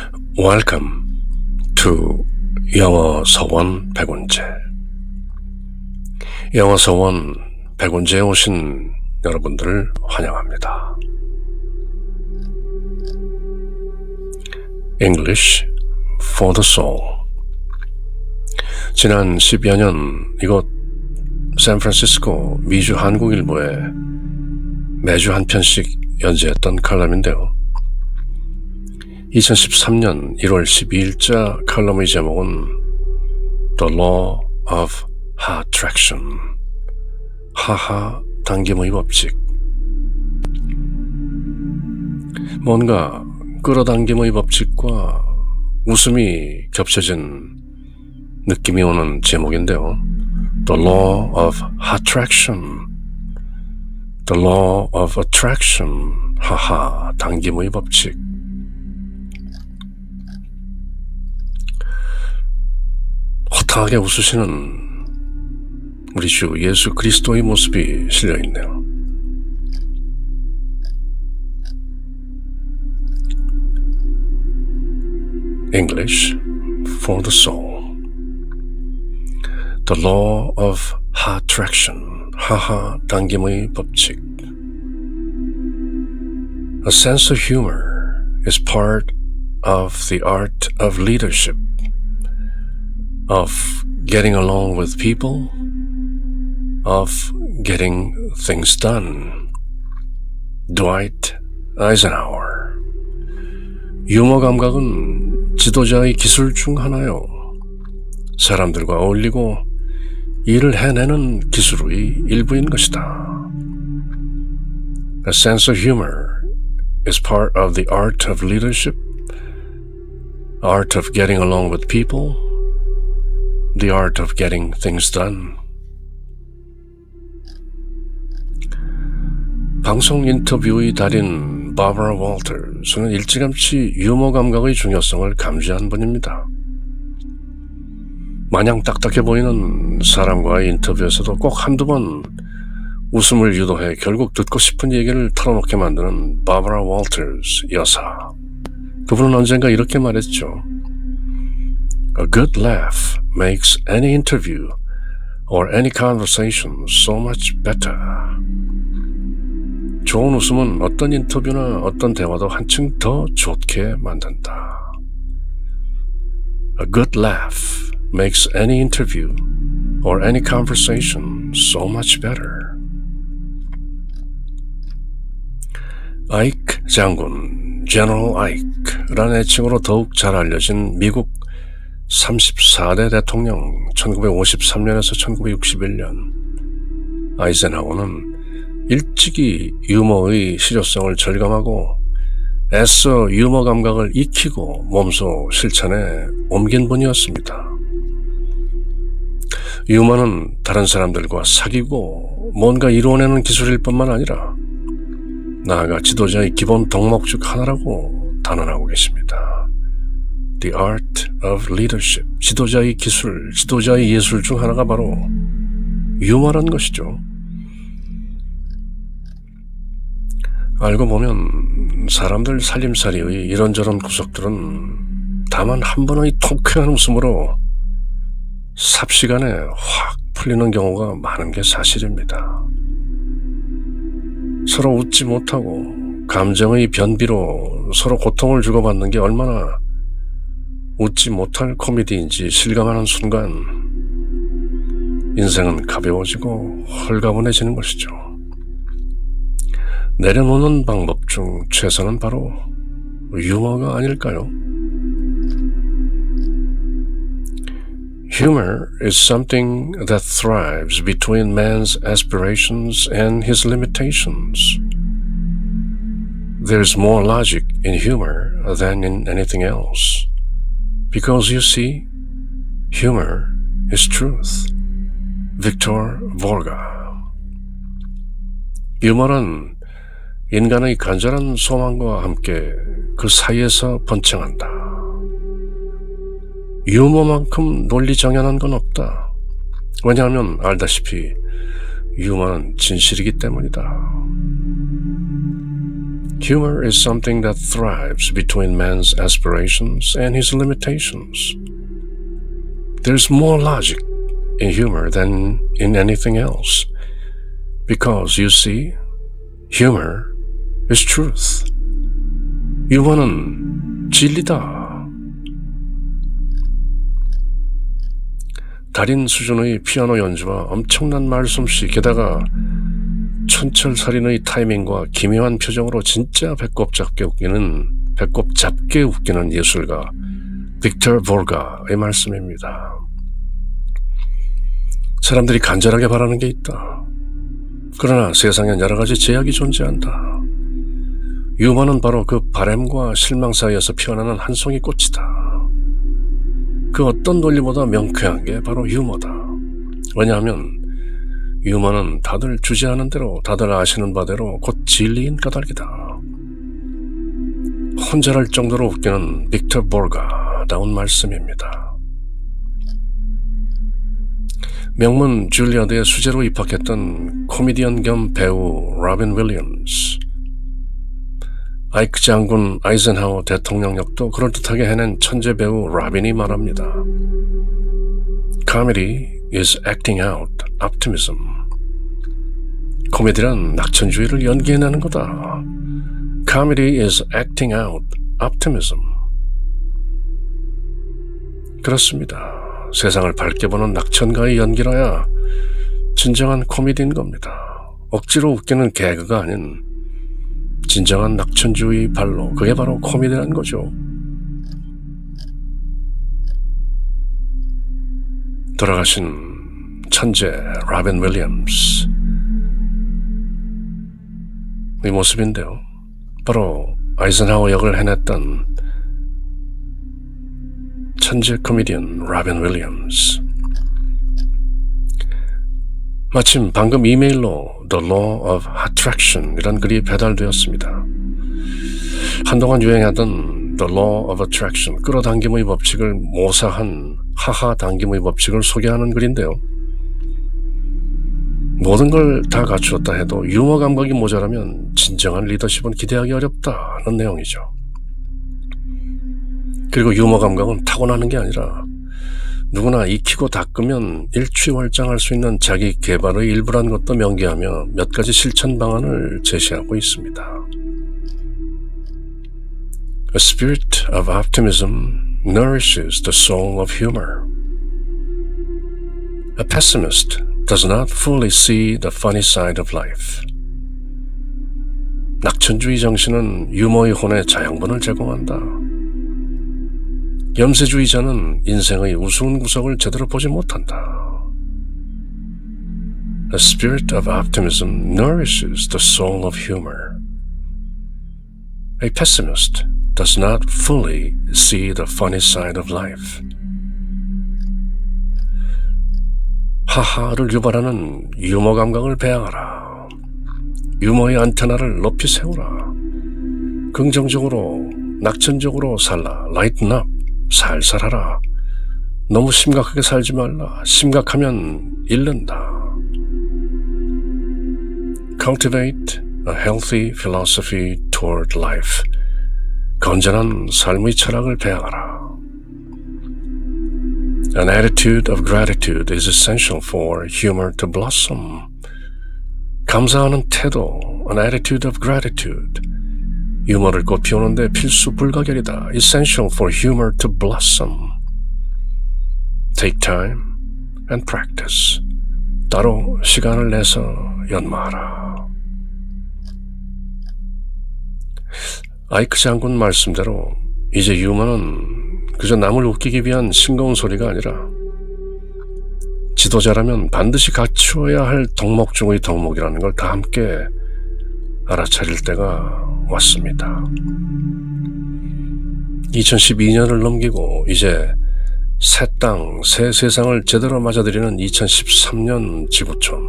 Welcome to 영어 서원 백운제. 영어 서원 백운제에 오신 여러분들을 환영합니다. English for the soul. 지난 10여 년 이곳 샌프란시스코 미주 한국일보에 매주 한 편씩 연재했던 칼럼인데요. 2013년 1월 12일자 칼럼의 제목은 The Law of Attraction, 하하 당김의 법칙. 뭔가 끌어당김의 법칙과 웃음이 겹쳐진 느낌이 오는 제목인데요. The Law of Attraction, The Law of Attraction, 하하 당김의 법칙. 허탕하게 웃으시는 우리 주 예수 그리스도의 모습이 실려있네요. English for the soul. The law of attraction, 하하 당김의 법칙. A sense of humor is part of the art of leadership, of getting along with people, of getting things done. Dwight Eisenhower. 유머 감각은 지도자의 기술 중 하나요. 사람들과 어울리고 일을 해내는 기술의 일부인 것이다. A sense of humor is part of the art of leadership, art of getting along with people, the art of getting things done. 방송 인터뷰의 달인 바버라 월터스는 일찌감치 유머 감각의 중요성을 감지한 분입니다. 마냥 딱딱해 보이는 사람과의 인터뷰에서도 꼭 한두 번 웃음을 유도해 결국 듣고 싶은 얘기를 털어놓게 만드는 바버라 월터스 여사. 그분은 언젠가 이렇게 말했죠. A good laugh makes any interview or any conversation so much better. 좋은 웃음은 어떤 인터뷰나 어떤 대화도 한층 더 좋게 만든다. A good laugh makes any interview or any conversation so much better. 아이크 장군, General Ike라는 애칭으로 더욱 잘 알려진 미국 34대 대통령 1953년에서 1961년. 아이젠하워는 일찍이 유머의 실효성을 절감하고 애써 유머 감각을 익히고 몸소 실천에 옮긴 분이었습니다. 유머는 다른 사람들과 사귀고 뭔가 이루어내는 기술일 뿐만 아니라 나아가 지도자의 기본 덕목 중 하나라고 단언하고 계십니다. The art of leadership, 지도자의 기술, 지도자의 예술 중 하나가 바로 유머란 것이죠. 알고 보면 사람들 살림살이의 이런저런 구석들은 다만 한 번의 통쾌한 웃음으로 삽시간에 확 풀리는 경우가 많은 게 사실입니다. 서로 웃지 못하고 감정의 변비로 서로 고통을 주고받는 게 얼마나 웃지 못할 코미디인지 실감하는 순간 인생은 가벼워지고 홀가분해지는 것이죠. 내려놓는 방법 중 최선은 바로 유머가 아닐까요? Humor is something that thrives between man's aspirations and his limitations. There's more logic in humor than in anything else. Because you see, humor is truth. Victor Volga. 유머는 인간의 간절한 소망과 함께 그 사이에서 번창한다. 유머만큼 논리정연한 건 없다. 왜냐하면 알다시피 유머는 진실이기 때문이다. Humor is something that thrives between man's aspirations and his limitations. There's more logic in humor than in anything else, because you see, humor is truth. 유머는 진리다. 달인 수준의 피아노 연주와 엄청난 말솜씨, 게다가 촌철살인의 타이밍과 기묘한 표정으로 진짜 배꼽 잡게 웃기는 예술가 빅터 볼가의 말씀입니다. 사람들이 간절하게 바라는 게 있다. 그러나 세상엔 여러 가지 제약이 존재한다. 유머는 바로 그 바램과 실망 사이에서 피어나는 한 송이 꽃이다. 그 어떤 논리보다 명쾌한 게 바로 유머다. 왜냐하면 유머는 다들 주제하는 대로, 다들 아시는 바대로 곧 진리인 까닭이다. 혼절할 정도로 웃기는 빅터 볼가다운 말씀입니다. 명문 줄리아드에 수재로 입학했던 코미디언 겸 배우 로빈 윌리엄스, 아이크 장군 아이젠하워 대통령 역도 그럴듯하게 해낸 천재 배우 로빈이 말합니다. Comedy is acting out optimism. 코미디란 낙천주의를 연기해내는 거다. Comedy is acting out optimism. 그렇습니다. 세상을 밝게 보는 낙천가의 연기라야 진정한 코미디인 겁니다. 억지로 웃기는 개그가 아닌 진정한 낙천주의 발로, 그게 바로 코미디란 거죠. 돌아가신 천재 로빈 윌리엄스, 이 모습인데요. 바로 아이젠하워 역을 해냈던 천재 코미디언 로빈 윌리엄스. 마침 방금 이메일로 The Law of Attraction 이란 글이 배달되었습니다. 한동안 유행하던 The Law of Attraction, 끌어당김의 법칙을 모사한 하하 당김의 법칙을 소개하는 글인데요. 모든 걸 다 갖추었다 해도 유머 감각이 모자라면 진정한 리더십은 기대하기 어렵다는 내용이죠. 그리고 유머 감각은 타고나는 게 아니라 누구나 익히고 닦으면 일취월장할 수 있는 자기 개발의 일부란 것도 명기하며 몇 가지 실천 방안을 제시하고 있습니다. A spirit of optimism nourishes the soul of humor. A pessimist does not fully see the funny side of life. 낙천주의 정신은 유머의 혼에 자양분을 제공한다. 염세주의자는 인생의 우스운 구석을 제대로 보지 못한다. A spirit of optimism nourishes the soul of humor. A pessimist does not fully see the funny side of life. 하하를 유발하는 유머 감각을 배양하라. 유머의 안테나를 높이 세우라. 긍정적으로, 낙천적으로 살라. Lighten up. 살살하라. 너무 심각하게 살지 말라. 심각하면 잃는다. Cultivate a healthy philosophy toward life. 건전한 삶의 철학을 배양하라. An attitude of gratitude is essential for humor to blossom. 감사하는 태도, an attitude of gratitude. 유머를 꽃피우는데 필수 불가결이다. Essential for humor to blossom. Take time and practice. 따로 시간을 내서 연마하라. 아이크 장군 말씀대로 이제 유머는 그저 남을 웃기기 위한 싱거운 소리가 아니라 지도자라면 반드시 갖추어야 할 덕목 중의 덕목이라는 걸 다 함께 알아차릴 때가 왔습니다. 2012년을 넘기고 이제 새 땅, 새 세상을 제대로 맞아들이는 2013년 지구촌.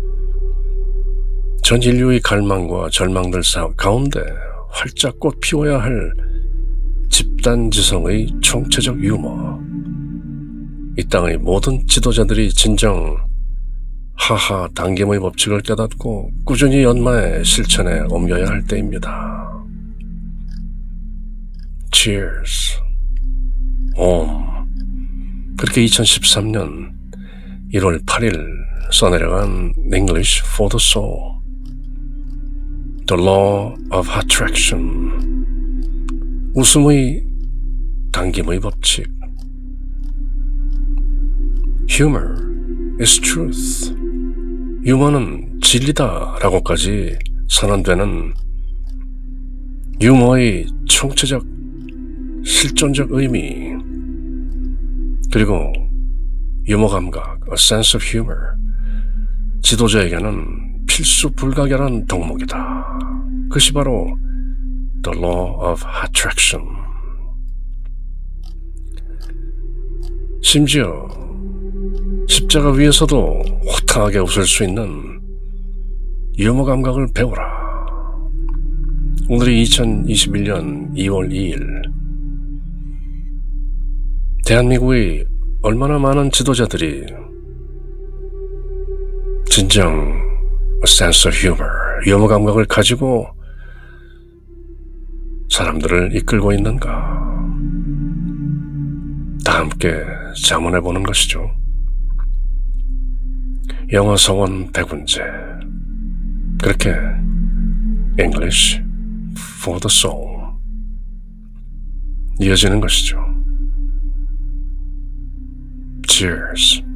전 인류의 갈망과 절망들 가운데 활짝 꽃 피워야 할 집단지성의 총체적 유머. 이 땅의 모든 지도자들이 진정 하하 당김의 법칙을 깨닫고 꾸준히 연마해 실천에 옮겨야 할 때입니다. Cheers. 그렇게 2013년 1월 8일 써내려간 English for the Soul. The Law of Attraction. 웃음의 당김의 법칙. Humor is truth. 유머는 진리다 라고까지 선언되는 유머의 총체적 실존적 의미, 그리고 유머 감각, a sense of humor, 지도자에게는 필수 불가결한 덕목이다. 그것이 바로 the law of attraction. 심지어 십자가 위에서도 호탕하게 웃을 수 있는 유머 감각을 배우라. 오늘이 2021년 2월 2일. 대한민국의 얼마나 많은 지도자들이 진정 a sense of humor, 유머 감각을 가지고 사람들을 이끌고 있는가? 다 함께 자문해 보는 것이죠. 영어 성원 100문제. 그렇게 English for the soul 이어지는 것이죠. Cheers.